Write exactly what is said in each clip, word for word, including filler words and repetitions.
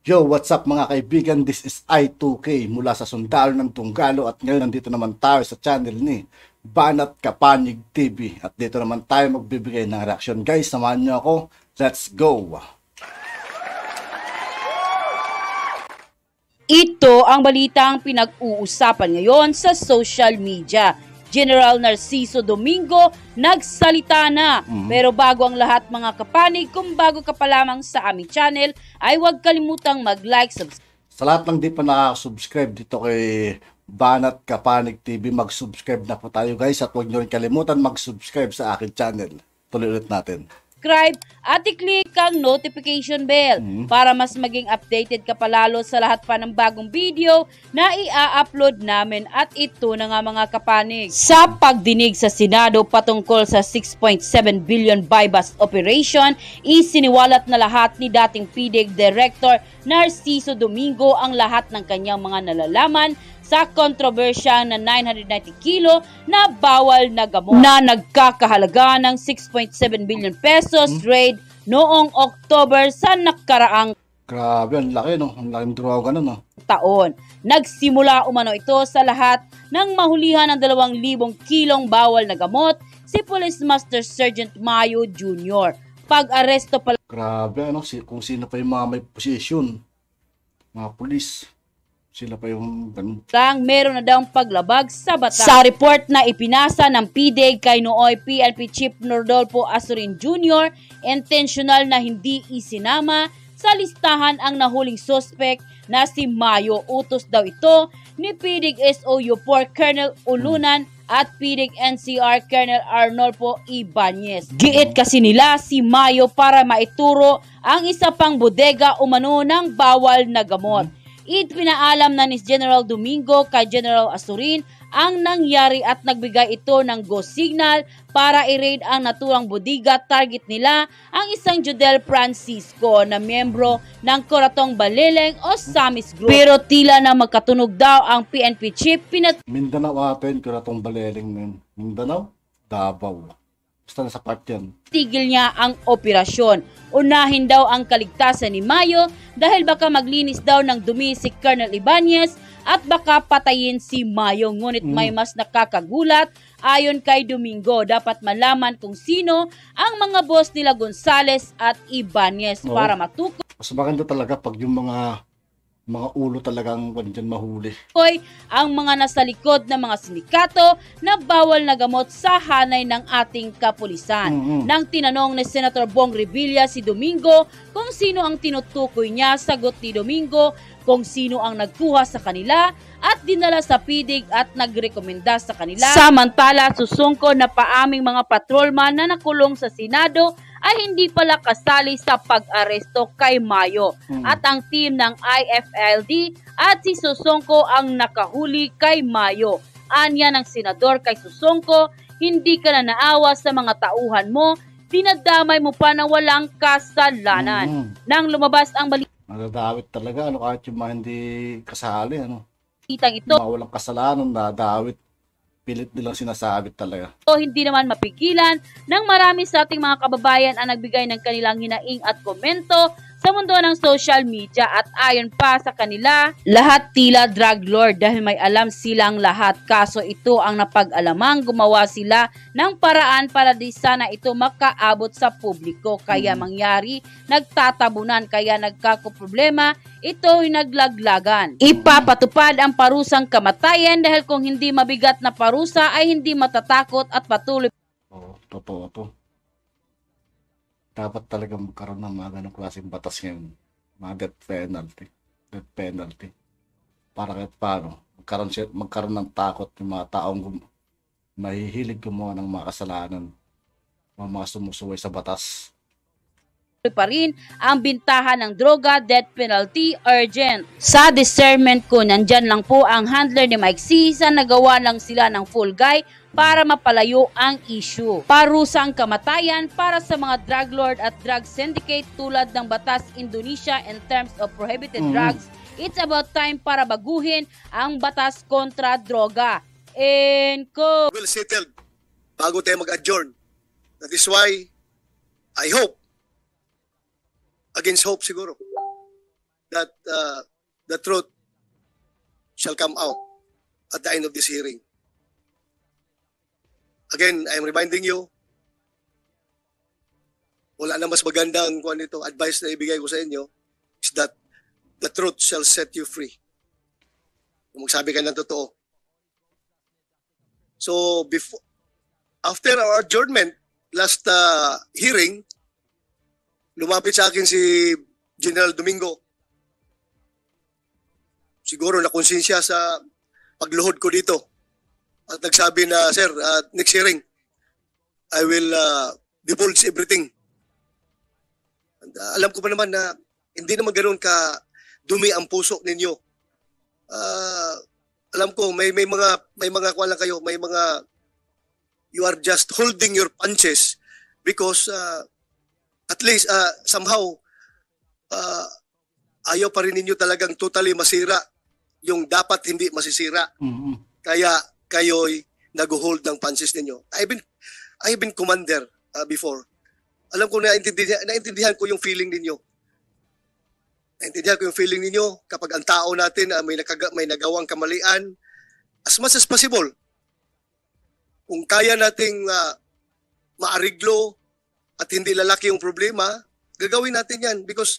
Yo, what's up mga kaibigan? This is I two K mula sa Sundalo ng Tunggalo at ngayon nandito naman tayo sa channel ni Banat Kapanig T V at dito naman tayo magbibigay ng reaction. Guys, samahan niyo ako. Let's go! Ito ang balitang pinag-uusapan ngayon sa social media. General Narciso Domingo nagsalita na. Mm-hmm. Pero bago ang lahat mga kapanig, kung bago ka pa lamang sa aming channel, ay huwag kalimutang mag-like, subscribe. Sa lahat ng di pa nakasubscribe dito kay Banat Kapanig T V, mag-subscribe na po tayo guys at huwag nyo rin kalimutan mag-subscribe sa aking channel. Tuloy ulit natin. At i-click ang notification bell mm-hmm. para mas maging updated ka palalo sa lahat pa ng bagong video na i-upload namin. At ito na nga mga kapanig. Sa pagdinig sa Senado patungkol sa six point seven billion buy-bust operation, isiniwalat na lahat ni dating P D E C Director Narciso Domingo ang lahat ng kanyang mga nalalaman sa kontrobersya na nine hundred ninety kilo na bawal na gamot na nagkakahalaga ng six point seven billion pesos hmm? raid noong October sa nakaraang Grabe, ang laki no, ang laking droga no, no? taon. Nagsimula umano ito sa lahat ng mahulihan ng dalawang libong kilong bawal na gamot si Police Master Sergeant Mayo Junior Pag-aresto pala. Grabe ano, kung sino pa yung mga may posisyon, mga pulis. Sila pa yung lang meron na daw paglabag sa batas. Sa report na ipinasa ng P D E C kay nooy P N P Chief Nordolfo Azurin Junior, intentional na hindi isinama sa listahan ang nahuling suspect na si Mayo. Utos daw ito ni P D E C S O U four Colonel Ulunan at P D E C N C R Colonel Arnolfo Ibanez. Giit kasi nila si Mayo para maituro ang isa pang bodega umano ng bawal na gamot. Ipinaalam na ni General Domingo kay General Azurin ang nangyari at nagbigay ito ng go signal para i-raid ang naturang bodega. Target nila ang isang Jodel Francisco na miyembro ng Coratong Baleleng o Samis Group. Pero tila na magkatunog daw ang P N P chief. Pinat Mindanao atin, Coratong Baleleng, Mindanao, Davao. Basta nasa part yan. Tigil niya ang operasyon. Unahin daw ang kaligtasan ni Mayo dahil baka maglinis daw ng dumi si Colonel Ibanez at baka patayin si Mayo. Ngunit mm. may mas nakakagulat. Ayon kay Domingo, dapat malaman kung sino ang mga boss nila Gonzales at Ibanez oh. para matukoy. Mas maganda talaga pag yung mga mga ulo talagang dyan mahuli. Koy ang mga nasa likod ng mga sindikato na bawal na gamot sa hanay ng ating kapulisan. Mm-hmm. Nang tinanong ni Senator Bong Revilla si Domingo kung sino ang tinutukoy niya, sagot ni Domingo kung sino ang nagkuha sa kanila at dinala sa P D E C at nagrekomenda sa kanila. Samantala, susungko na paaming mga patrolman na nakulong sa Senado ay hindi pala kasali sa pag-aresto kay Mayo. Hmm. At ang team ng I F L D at si Susongko ang nakahuli kay Mayo. Anya ng senador kay Susongko, hindi ka na naawa sa mga tauhan mo, dinadamay mo pa na walang kasalanan. Hmm. Nang lumabas ang balita, nadadawit talaga, ano, kahit yung mga hindi kasali, ano. Itang ito, mga walang kasalanan, nadadawit. Pilit nilang sinasabit talaga. So, hindi naman mapigilan ng marami sa ating mga kababayan ang nagbigay ng kanilang hinaing at komento sa mundo ng social media. At ayon pa sa kanila, lahat tila drug lord dahil may alam silang lahat. Kaso ito ang napag-alamang gumawa sila ng paraan para di sana ito makaabot sa publiko. Kaya mangyari, nagtatabunan, kaya nagkakoproblema, ito'y naglaglagan. Ipapatupad ang parusang kamatayan dahil kung hindi mabigat na parusa ay hindi matatakot at patuloy. Oo, totoo to. Dapat talaga magkaroon ng mga ganong klaseng batas ngayon. Mga death penalty. Death penalty. Para kahit paano, magkaroon, siya, magkaroon ng takot yung mga taong gum mahihilig gumawa ng mga kasalanan. Mga, mga sumusuway sa batas. Pa rin ang bintahan ng droga, death penalty, urgent. Sa discernment ko, nandyan lang po ang handler ni Mike C. Sa nagawa lang sila ng full guy para mapalayo ang issue. Parusang kamatayan para sa mga drug lord at drug syndicate tulad ng batas Indonesia in terms of prohibited mm-hmm. drugs. It's about time para baguhin ang batas kontra droga. And ko. Well settled bago tayo mag-adjourn. That is why I hope against hope siguro that uh, the truth shall come out at the end of this hearing. Again, I am reminding you, wala na mas magandang kung ano ito, advice na ibigay ko sa inyo is that the truth shall set you free. Kung magsabi ka ng totoo. So, before, after our adjournment, last uh, hearing, lumapit sa akin si General Domingo. Siguro nakonsensya sa pagluhod ko dito. At nagsabi na, sir, uh, next hearing, I will uh, divulge everything. And, uh, alam ko pa naman na hindi naman ganoon ka dumi ang puso ninyo. Uh, alam ko may may mga may mga kuwan lang kayo, may mga you are just holding your punches because uh, at least uh, somehow uh, ayaw pa rin ninyo talagang totally masira yung dapat hindi masisira. Mhm. Kaya kayo'y nag-hold ng punches ninyo. I've been, I've been commander uh, before. Alam ko, naintindihan, naintindihan ko yung feeling ninyo. Naintindihan ko yung feeling ninyo kapag ang tao natin uh, may, nakaga, may nagawang kamalian, as much as possible, kung kaya nating uh, maariglo at hindi lalaki yung problema, gagawin natin yan because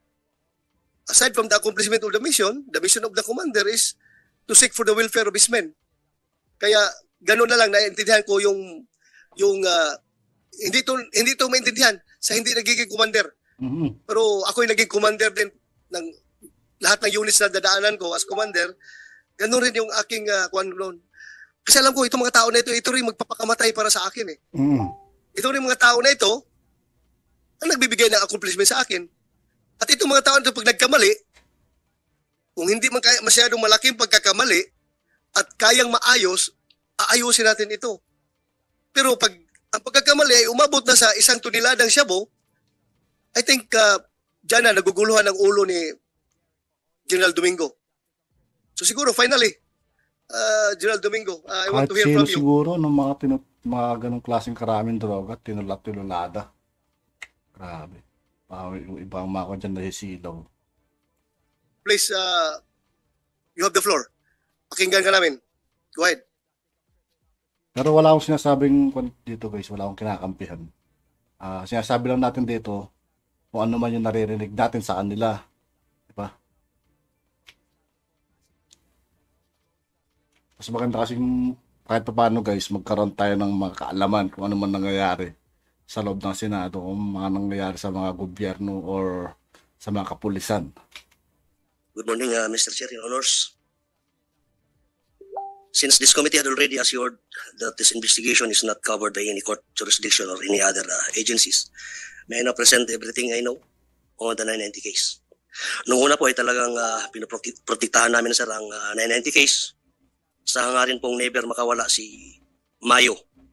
aside from the accomplishment of the mission, the mission of the commander is to seek for the welfare of his men. Kaya gano'n na lang naintindihan ko yung yung uh, hindi to hindi to maintindihan sa hindi nagiging commander. Mhm. Pero ako yung naging commander din ng lahat ng units na dadaanan ko as commander. Gano'n rin yung aking uh, kwan noon. Kasi alam ko itong mga tao na ito, ito rin magpapakamatay para sa akin eh. Mhm. Ito rin mga tao na ito ang nagbibigay ng accomplishment sa akin. At itong mga tao na ito pag nagkamali, kung hindi man kaya masyadong malaking pagkakamali, at kayang maayos, aayusin natin ito. Pero pag ang pagkakamali ay umabot na sa isang tuniladang shabu, I think uh, dyan na naguguluhan ang ulo ni General Domingo. So siguro finally, uh, General Domingo, uh, I want Kahit to hear sino from you. siguro ng mga, tinu- mga ganong klaseng karaming droga, tinulat-tululada. Grabe. Uh, yung ibang mga ko dyan nasisilaw. Please, uh, you have the floor. Pakinggan ka namin. Go ahead. Pero wala akong sinasabing kwan dito guys, wala akong kinakampihan. Ah, sinasabi lang natin dito kung ano man yung naririnig natin sa kanila. Diba? Mas maganda kasing kahit pa paano guys, magkaroon tayo ng mga kaalaman kung ano man nangyayari sa loob ng Senado, kung mga nangyayari sa mga gobyerno or sa mga kapulisan. Good morning, uh, Mister Chair, Your Honors. Since this committee had already assured that this investigation is not covered by any court jurisdiction or any other uh, agencies, may I now present everything I know on the nine ninety case. Noong una po ay talagang uh, pinoprotektahan namin sir ang uh, nine ninety case. Sa hangarin pong never makawala si Mayo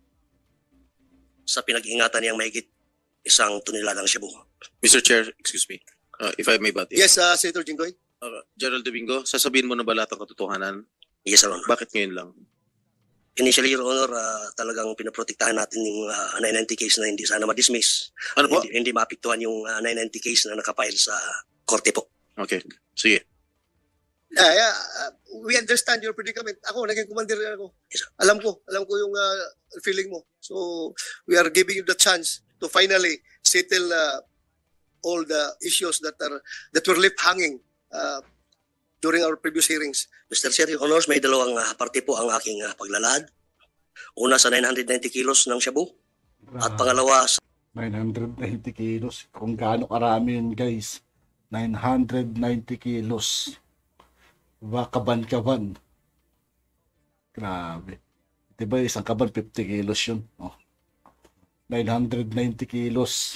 sa pinag-ingatan niyang mahigit isang tuniladang shabu. Mister Chair, excuse me, uh, if I may ba? Yes, uh, Senator Jinggoy. Uh, General Domingo, sasabihin mo na ba lahat ng katotohanan? Yes, Your Honor. Bakit ngayon lang? Initially, Your Honor, uh, talagang pinoprotektahan natin yung uh, nine ninety case na hindi sana ma-dismiss. Ano po? Hindi, hindi maapektuhan yung uh, nine ninety case na nakapile sa korte po. Okay, sige. Yeah, yeah, uh, we understand your predicament. Ako, naging commander rin ako. Yes, sir. Alam ko, alam ko yung uh, feeling mo. So, we are giving you the chance to finally settle uh, all the issues that are that were left hanging uh, during our previous hearings. Mister Chair, Your Honors, may dalawang uh, parte po ang aking uh, paglalahad. Una sa nine hundred ninety kilos ng shabu at pangalawa sa nine hundred ninety kilos. Kung gaano karami yun guys. nine hundred ninety kilos. Diba? Kaban-kaban. Grabe. Diba isang kaban fifty kilos yun. Oh. nine hundred ninety kilos.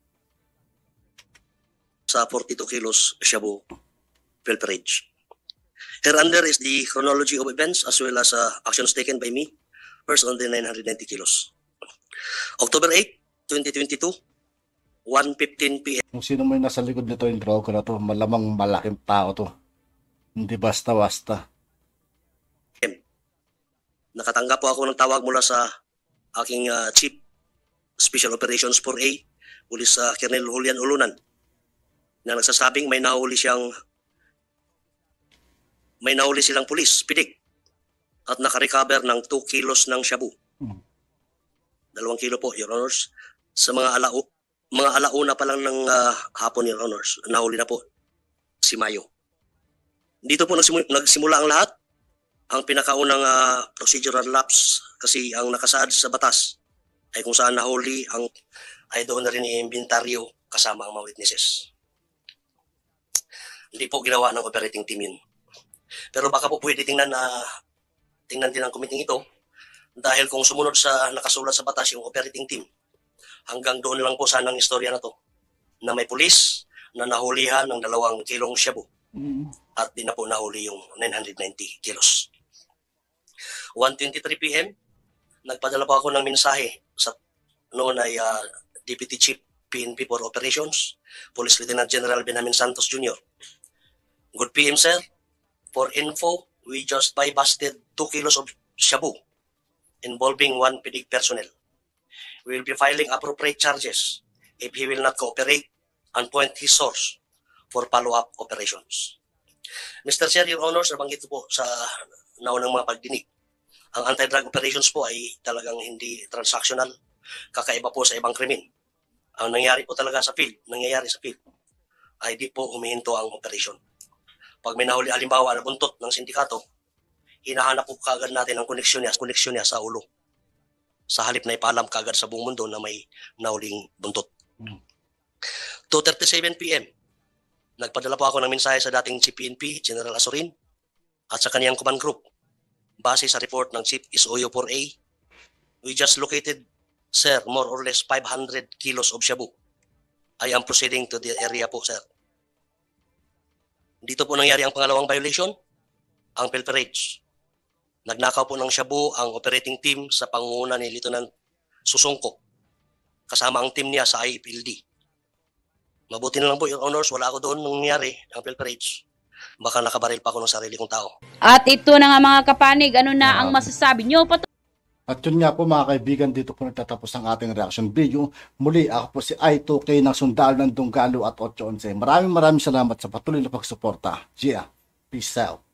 sa forty-two kilos shabu pilferage. Hereunder is the chronology of events as well as uh, actions taken by me. First on the nine hundred ninety kilos. October eighth, twenty twenty-two, one fifteen p m Kung sino may nasa likod nito yung droga na to, malamang malaking tao to. Hindi basta-basta. Nakatanggap po ako ng tawag mula sa aking uh, Chief Special Operations four A, Police uh, Colonel Julian Ulunan, na nagsasabing may nahuli siyang may nahuli silang pulis, pidik, at nakarecover ng two kilos ng shabu. Hmm. Dalawang kilo po, Your Honors. Sa mga alao, mga alauna pa lang ng ah, hapon, Your Honors, nahuli na po si Mayo. Dito po nagsimu- nagsimula ang lahat. Ang pinakaunang ah, procedural lapse kasi ang nakasaad sa batas ay kung saan nahuli ang ay doon na rin i-inventaryo kasama ang mga witnesses. Hindi po ginawa ng operating team yun. Pero baka po pwede tingnan na tingnan din ang committee ito dahil kung sumunod sa nakasulat sa batas yung operating team, hanggang doon lang po sana ang istorya na to na may pulis na nahulihan ng dalawang kilong shabu Mm. at di na po nahuli yung nine hundred ninety kilos. one twenty-three p m nagpadala po ako ng mensahe sa noon ay uh, Deputy Chief P N P for Operations, Police Lieutenant General Benjamin Santos Junior Good P M, sir. For info, we just buy busted two kilos of shabu involving one P D personnel. We will be filing appropriate charges if he will not cooperate and point his source for follow-up operations. Mister Chair, Your Honors, nabanggit po sa naunang mga pagdinig. Ang anti-drug operations po ay talagang hindi transactional, kakaiba po sa ibang krimen. Ang nangyari po talaga sa field, nangyayari sa field, ay di po humihinto ang operation. Pag may nahuli halimbawa na buntot ng sindikato, hinahanap po kaagad natin ang koneksyon niya, koneksyon niya sa ulo. Sa halip na ipaalam kaagad sa buong mundo na may nahuling buntot. Hmm. two thirty-seven p m Nagpadala po ako ng mensahe sa dating Chief P N P, General Azurin, at sa kaniyang command group. Base sa report ng Chief S O U four A, we just located, sir, more or less five hundred kilos of shabu. I am proceeding to the area po, sir. Dito po nangyari ang pangalawang violation, ang pilferage. Nagnakaw po ng shabu ang operating team sa pangunguna ni Lieutenant Susungko, kasama ang team niya sa I F L D. Mabuti na lang po, Your Honors, wala ako doon nung nangyari ang pilferage. Baka nakabaril pa ako ng sarili kong tao. At ito na nga mga kapanig, ano na ang Ah. masasabi nyo? Pat- At yun nga po mga kaibigan, dito po nagtatapos ang ating reaction video. Muli, ako po si I two K ng Sundalo ng Dunggalo at eight eleven. Maraming maraming salamat sa patuloy na pagsuporta. Gia, peace out.